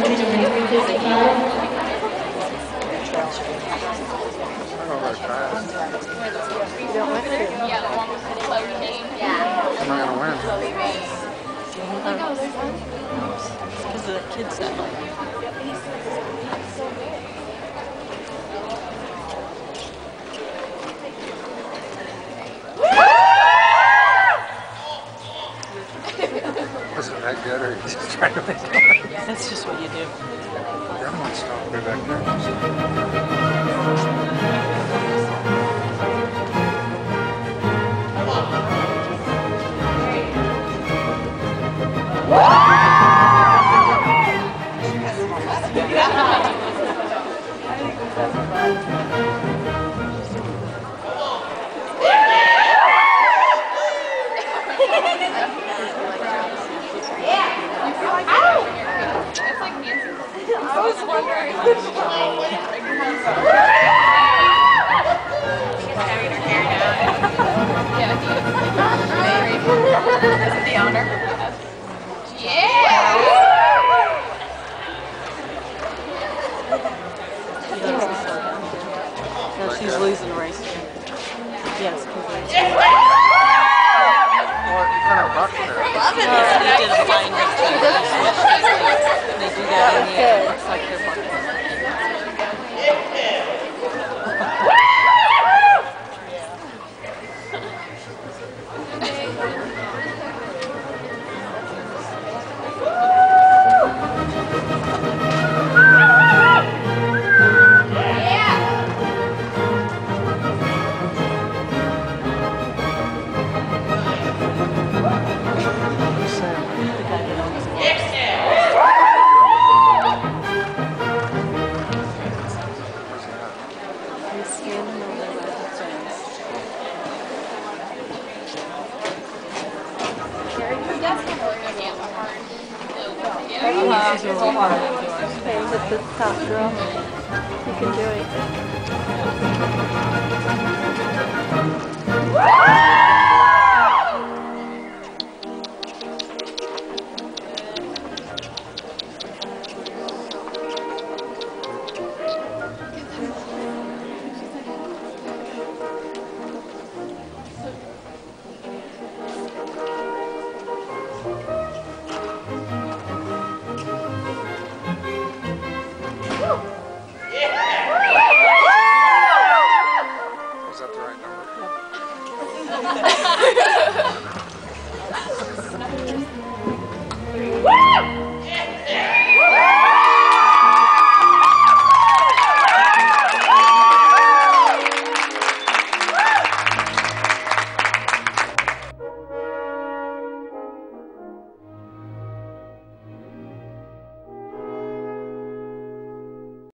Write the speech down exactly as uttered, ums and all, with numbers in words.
You don't want to? Yeah, the one with the floating. Yeah. I'm not gonna win. Because of the kids that like. Was it that good, or are you just trying to make it? That's just what you do. The other one's still way back there. I was wondering. The owner. Yeah. No, she's losing the race. Yes. Or you kind of bucked there. Loving it. They did a flying race. They do that in the air. It looks like they're bucking. Okay, with the top girl, you can do it. Was that the right number?